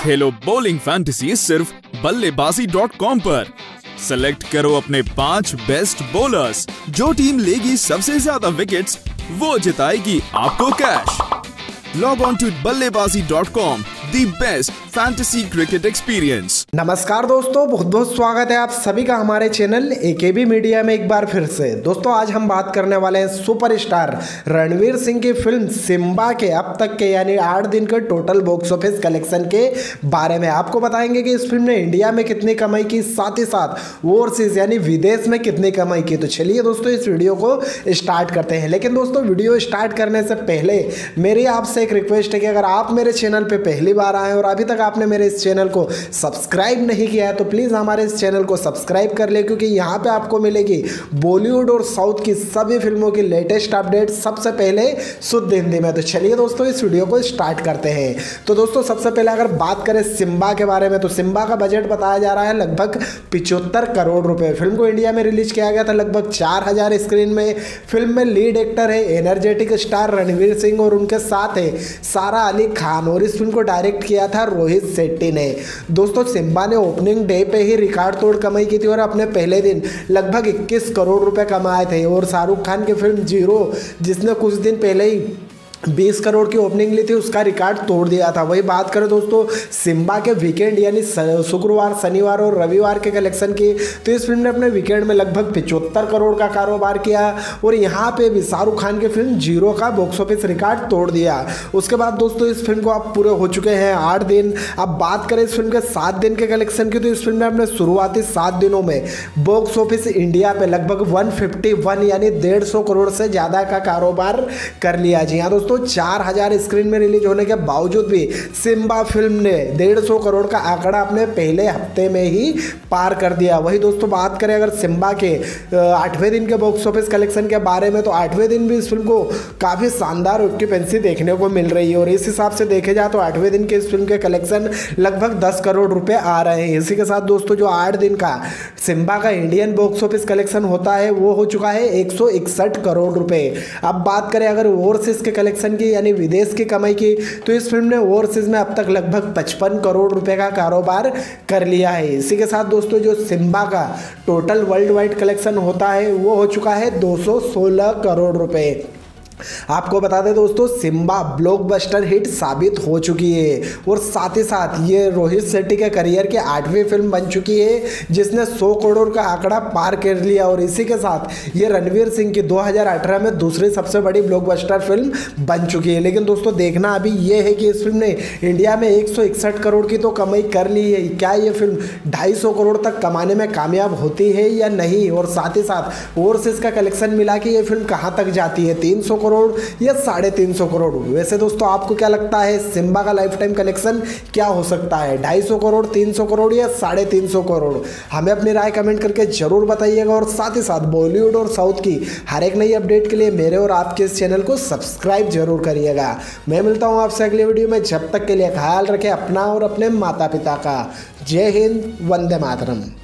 खेलो bowling fantasy सिर्फ बल्लेबाजी.com पर। Select करो अपने 5 बेस्ट बॉलर्स। जो टीम लेगी सबसे ज्यादा विकेट्स वो जिताएगी आपको कैश। लॉग ऑन टू बल्लेबाजी.com, the best fantasy cricket experience. नमस्कार दोस्तों, बहुत बहुत स्वागत है आप सभी का हमारे चैनल एकेबी मीडिया में एक बार फिर से। दोस्तों आज हम बात करने वाले हैं सुपरस्टार रणवीर सिंह की फिल्म सिम्बा के अब तक के यानी 8 दिन के टोटल बॉक्स ऑफिस कलेक्शन के बारे में। आपको बताएंगे कि इस फिल्म ने इंडिया में कितनी कमाई की, साथ ही साथ ओवरसीज यानी विदेश में कितनी कमाई की। तो चलिए दोस्तों इस वीडियो को स्टार्ट करते हैं। लेकिन दोस्तों वीडियो स्टार्ट करने से पहले मेरी आपसे एक रिक्वेस्ट है कि अगर आप मेरे चैनल पर पहली बार आए और अभी तक आपने मेरे इस चैनल को सब्सक्राइब नहीं किया है तो प्लीज़ हमारे इस चैनल को सब्सक्राइब कर ले, क्योंकि यहाँ पे आपको मिलेगी बॉलीवुड और साउथ की सभी फिल्मों की लेटेस्ट अपडेट सबसे पहले शुद्ध हिंदी में। तो चलिए दोस्तों इस वीडियो को स्टार्ट करते हैं। तो दोस्तों सबसे पहले अगर बात करें सिम्बा के बारे में, तो सिम्बा का बजट बताया जा रहा है लगभग 75 करोड़ रुपए। फिल्म को इंडिया में रिलीज किया गया था लगभग 4000 स्क्रीन में। फिल्म में लीड एक्टर है एनर्जेटिक स्टार रणवीर सिंह और उनके साथ है सारा अली खान, और इस फिल्म को डायरेक्ट किया था रोहित शेट्टी ने। दोस्तों सिम्बा ने ओपनिंग डे पे ही रिकॉर्ड तोड़ कमाई की थी और अपने पहले दिन लगभग 21 करोड़ रुपए कमाए थे। और शाहरुख खान की फिल्म जीरो, जिसने कुछ दिन पहले ही 20 करोड़ की ओपनिंग ली थी, उसका रिकॉर्ड तोड़ दिया था। वही बात करें दोस्तों सिम्बा के वीकेंड यानी शुक्रवार, शनिवार और रविवार के कलेक्शन की, तो इस फिल्म ने अपने वीकेंड में लगभग 75 करोड़ का कारोबार किया। और यहाँ पे भी शाहरुख खान की फिल्म जीरो का बॉक्स ऑफिस रिकॉर्ड तोड़ दिया। उसके बाद दोस्तों इस फिल्म को अब पूरे हो चुके हैं 8 दिन। अब बात करें इस फिल्म के 7 दिन के कलेक्शन की, तो इस फिल्म ने अपने शुरुआती 7 दिनों में बॉक्स ऑफिस इंडिया पे लगभग 151 यानी 150 करोड़ से ज़्यादा का कारोबार कर लिया। जी हाँ दोस्तों, 4000 स्क्रीन में रिलीज होने के बावजूद भी सिम्बा फिल्म ने 150 करोड़ का आंकड़ा अपने पहले हफ्ते में ही पार कर दिया। वही दोस्तों बात करें अगर सिम्बा के 8वें दिन के बॉक्स ऑफिस कलेक्शन के बारे में, तो 8वें दिन भी इस फिल्म को काफ़ी शानदार ऑक्यूपेंसी देखने को मिल रही है। और इस हिसाब से देखे जाए तो 8वें दिन के इस फिल्म के कलेक्शन लगभग 10 करोड़ रुपए आ रहे हैं। इसी के साथ दोस्तों जो 8 दिन का सिम्बा का इंडियन बॉक्स ऑफिस कलेक्शन होता है वो हो चुका है 161 करोड़ रुपए। अब बात करें अगर ओवरसीज के कलेक्शन की यानी विदेश की कमाई की, तो इस फिल्म ने ओवरसीज में अब तक लगभग 55 करोड़ रुपए का कारोबार कर लिया है। इसी के साथ दोस्तों जो सिम्बा का टोटल वर्ल्ड वाइड कलेक्शन होता है वो हो चुका है 216 करोड़ रुपए। आपको बता दें दोस्तों सिम्बा ब्लॉकबस्टर हिट साबित हो चुकी है और साथ ही साथ ये रोहित शेट्टी के करियर की 8वीं फिल्म बन चुकी है जिसने 100 करोड़ का आंकड़ा पार कर लिया। और इसी के साथ ये रणवीर सिंह की 2018 में दूसरी सबसे बड़ी ब्लॉकबस्टर फिल्म बन चुकी है। लेकिन दोस्तों देखना अभी ये है कि इस फिल्म ने इंडिया में 161 करोड़ की तो कमाई कर ली है, क्या ये फिल्म 250 करोड़ तक कमाने में कामयाब होती है या नहीं। और साथ ही साथ ओवरसीज का कलेक्शन मिला कि ये फिल्म कहाँ तक जाती है, 300 करोड़ या 350 करोड़। वैसे दोस्तों आपको क्या लगता है सिम्बा का लाइफ टाइम कलेक्शन क्या हो सकता है, 250 करोड़, 300 करोड़ या 350 करोड़? हमें अपनी राय कमेंट करके जरूर बताइएगा। और साथ ही साथ बॉलीवुड और साउथ की हर एक नई अपडेट के लिए मेरे और आपके इस चैनल को सब्सक्राइब जरूर करिएगा। मैं मिलता हूं आपसे अगले वीडियो में, जब तक के लिए ख्याल रखें अपना और अपने माता पिता का। जय हिंद, वंदे मातरम।